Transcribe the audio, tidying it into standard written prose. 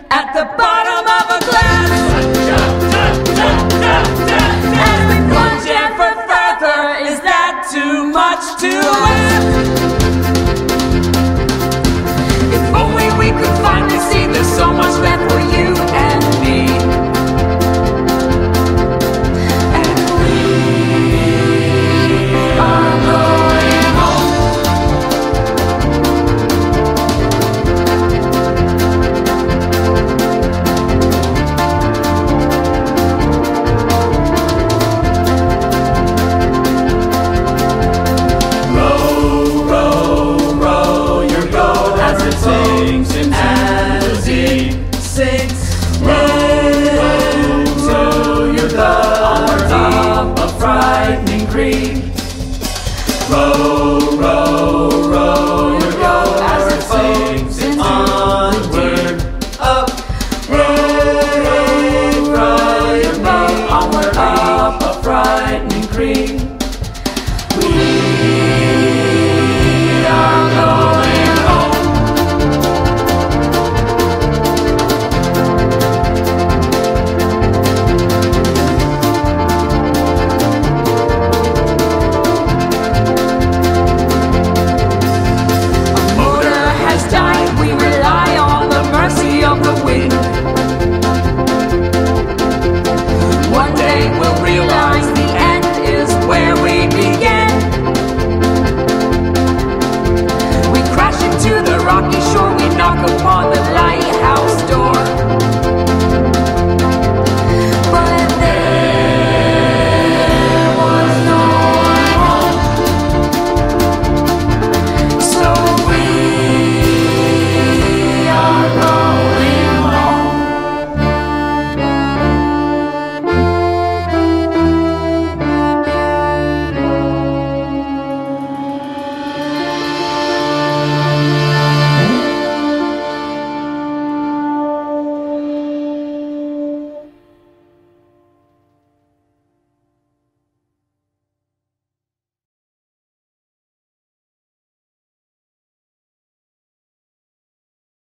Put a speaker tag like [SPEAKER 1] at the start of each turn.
[SPEAKER 1] at the bottom of a glass. As we plunge ever further, is that too much to ask? If only we could finally see there's so much left for you and me. And we are going home. Row, row, row your boat as it sinks into the sea. Sinks into your blood on top of frightening creek. Row, row, row your boat as it sinks into onward, up. Row, row, row your boat onward, up a frightening creek.